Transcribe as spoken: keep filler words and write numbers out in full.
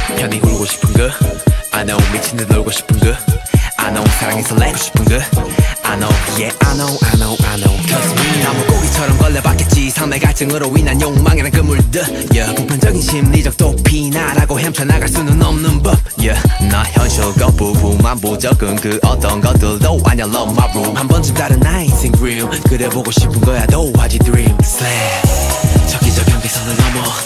편히 울고 싶은 그 I know 미친 듯 놀고 싶은 그 I know 사랑에 설레고 싶은 그 I know yeah I know I know I know Cause we 다 물고기처럼 걸려봤겠지 상대 갈증으로 인한 욕망이란 그물들 yeah 보편적인 심리적 도피나라고 헤쳐나갈 수는 없는 법 yeah 나 현실 거부부만 부적은 그 어떤 것들도 아냐 love my room 한 번쯤 다른 나의 think real 그래 보고 싶은 거야 도 하지 dream Slam 저기저 경계선을 넘어